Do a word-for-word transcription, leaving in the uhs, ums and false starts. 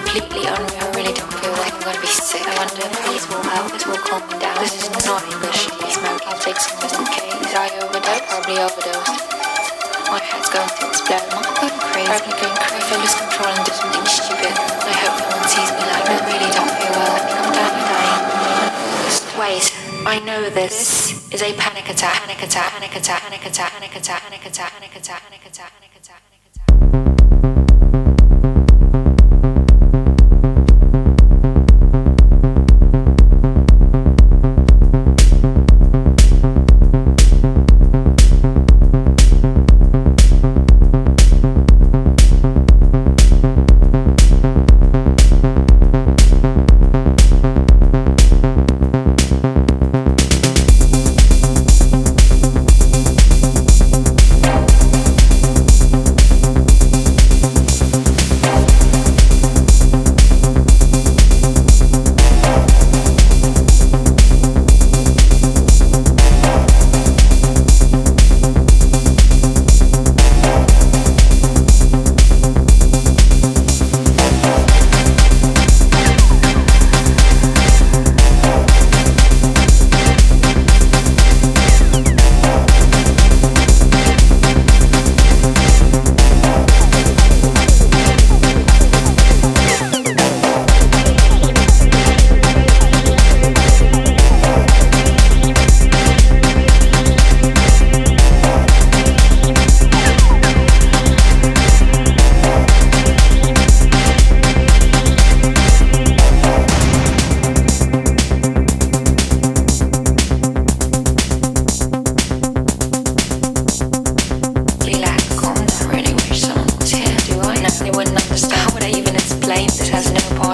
completely unreal. I really don't feel like I'm gonna be sick. I wonder if these will help. This will calm me down. This is not English. Be smoking. I'll take some just in case. Did I overdose? Probably overdosed. My head's going to explode. I'm not going crazy. Probably going crazy. If I lose control and do something stupid, I hope no one sees me like that. I really don't feel well. I think I'm dying, dying. Wait, I know this is a panic attack. Panic attack. Panic attack. Panic attack. Panic attack. Panic attack. Panic attack. Panic attack. Panic attack. Panic attack. This has no point.